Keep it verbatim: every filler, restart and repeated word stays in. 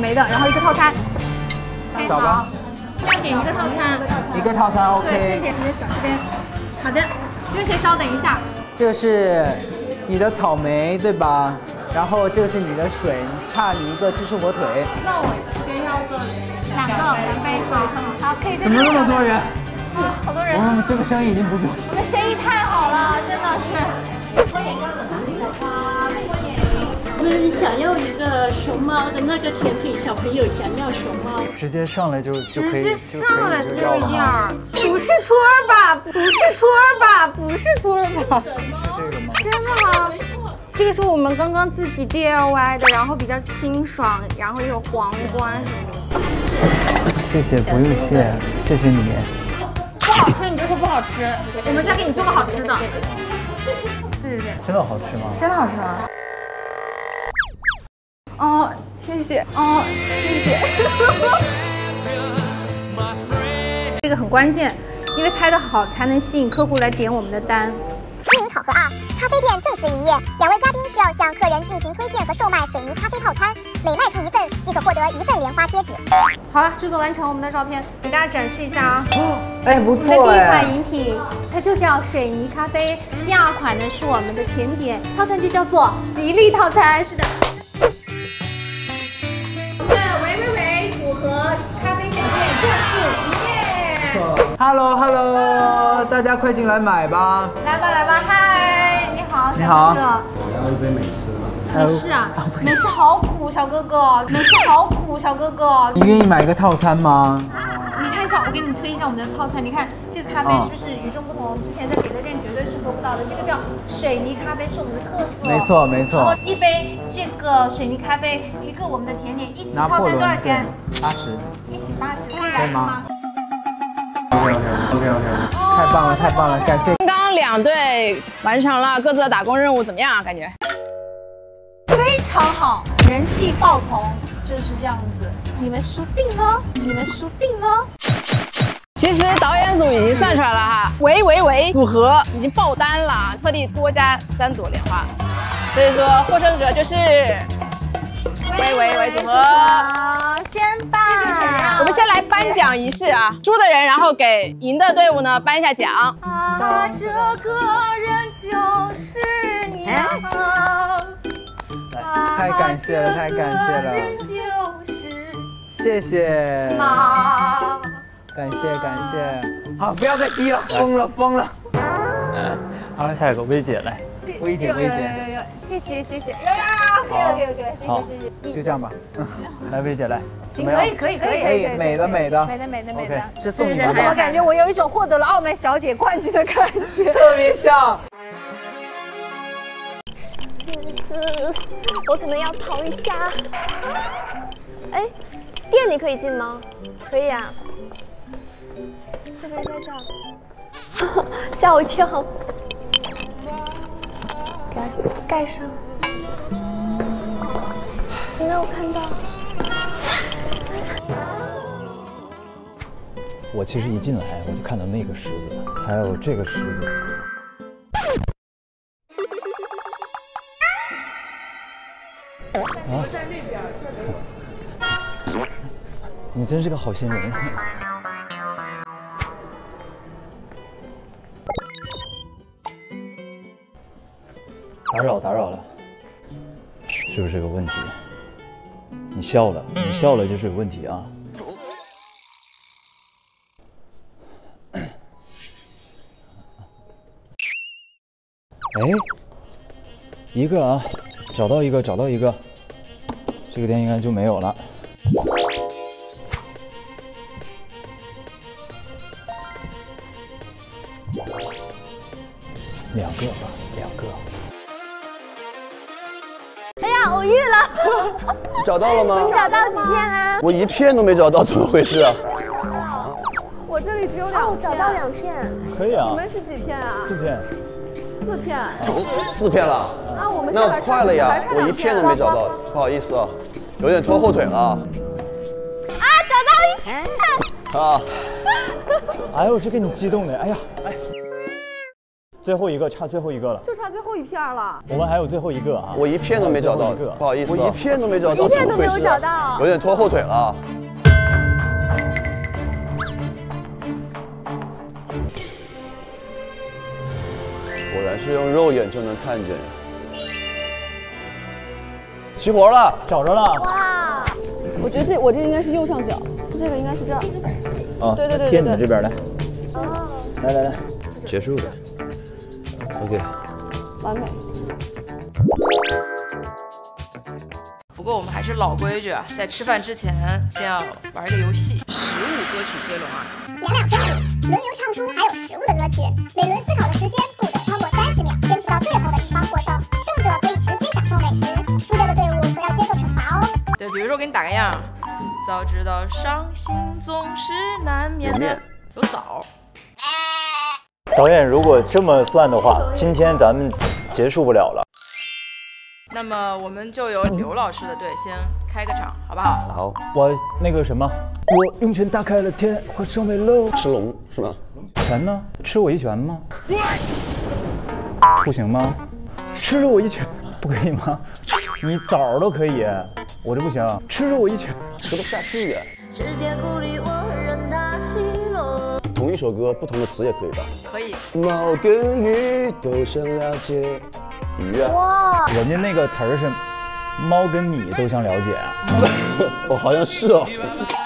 莓的，然后一个套餐。 找吧。 要点一个套餐。 一个套餐 OK。 对，先点这边，这边。好的，这边可以稍等一下。 这个是你的草莓对吧？然后这个是你的水，差你一个芝士火腿。 那我先要这两个两杯，好，好，可以。 怎么那么多人？ 啊，好多人。 哇，这个生意已经不错。 我们生意太好了，真的是。 我们想要一个熊猫的那个甜品，小朋友想要熊猫， 直接上来就就可以， 直接上来这样，不是托儿吧？不是托儿吧？不是托儿吧？ 是这个吗？ 真的吗？这个是我们刚刚自己 D I Y 的，然后比较清爽，然后有皇冠什么的。 谢谢，不用谢，谢谢你。 不好吃你就说不好吃，我们再给你做个好吃的。对对对， 真的好吃吗？ 真的好吃吗？ 哦，谢谢哦，谢谢。这个很关键，因为拍得好才能吸引客户来点我们的单。 经营考核二，咖啡店正式营业，两位嘉宾需要向客人进行推荐和售卖水泥咖啡套餐，每卖出一份即可获得一份莲花贴纸。 好了，制作完成，我们的照片给大家展示一下啊。 哎，不错哎。 我们的第一款饮品，它就叫水泥咖啡。第二款呢是我们的甜点套餐，就叫做吉利套餐。是的。 Hello Hello， 大家快进来买吧！ 来吧来吧，嗨，你好， 你好。 我要一杯美式的。美式啊，美式好苦，小哥哥，美式好苦，小哥哥。 你愿意买一个套餐吗？ 你看一下，我给你推一下我们的套餐。你看这个咖啡是不是与众不同？之前在别的店绝对是喝不到的。这个叫水泥咖啡，是我们的特色。 没错没错。 然后一杯这个水泥咖啡，一个我们的甜点，一起套餐多少钱？ 八十。 一起八十，可以来吗？ OK OK OK OK， 太棒了太棒了，感谢。 刚刚两队完成了各自的打工任务，怎么样啊？感觉非常好，人气爆棚，就是这样子。你们输定了，你们输定了。 其实导演组已经算出来了哈，维维维组合已经爆单了，特地多加三朵莲花，所以说获胜者就是维维维组合。 先吧，谢谢陈亮。 我们先来颁奖仪式啊，输的人然后给赢的队伍呢颁一下奖。 啊，这个人就是你啊！ 太感谢了，太感谢了，谢谢。感谢感谢，好，不要再逼了，疯了疯了。 好了，下一个薇姐来。 薇姐薇姐， 有有有，谢谢谢谢。可以了可以了可以了，谢谢谢谢。 就这样吧。 来，薇姐来。 行，可以可以可以可以， 美的美的美的美的美的。 这送你们。 我怎么感觉我有一种获得了澳门小姐冠军的感觉， 特别像。 我可能要逃一下。哎，店里可以进吗？可以啊。会不会拍照？吓我一跳。给它盖上。你没有看到？ 我其实一进来我就看到那个狮子，还有这个狮子。啊！在那边，这里。你真是个好心人。打扰打扰了，是不是有问题？你笑了，你笑了就是有问题啊！哎，一个啊，找到一个，找到一个，这个店应该就没有了。两个吧，两个。 哎呀，偶遇了！ 找到了吗？ 你找到几片啊？ 我一片都没找到，怎么回事啊？ 我这里只有两片， 找到两片。 可以啊。 你们是几片啊？ 四片。 四片。 四片了。 那我们那快了呀，我一片都没找到，不好意思啊，有点拖后腿了。啊， 找到一片。 啊。 哎呦，这给你激动的，哎呀，哎。 最后一个差最后一个了， 就差最后一片了。 我们还有最后一个啊。 我一片都没找到，不好意思、啊，我一片都没找到， 一片都没有找到， 有点拖后腿了。果然是用肉眼就能看见。齐活了， 找着了。 哇！ 我觉得这我这应该是右上角，这个应该是这儿。 啊， 对对对对贴你的这边来。 哦。 来来来， 结束了。OK。 完美。 不过我们还是老规矩啊，在吃饭之前先要玩一个游戏，食物歌曲接龙啊。 演两分钟，轮流唱出含有食物的歌曲，每轮思考的时间不得超过三十秒，坚持到最后的一方获胜，胜者可以直接享受美食，输掉的队伍则要接受惩罚哦。 对，比如说我给你打个样，早知道伤心总是难免的，有枣。 导演，如果这么算的话，今天咱们结束不了了。 那么我们就由刘老师的队先开个场，好不好？ 好， 我那个什么，我用拳打开了天，化身为龙。 吃龙是吗？ 拳呢？吃我一拳吗？不行吗？吃我一拳不可以吗？你枣都可以，我这不行。吃我一拳吃不下去呀。同一首歌，不同的词也可以吧？ 可以。 猫跟鱼都想了解。鱼啊！ 哇， 人家那个词儿是猫跟你都想了解啊。 哦，好像是哦。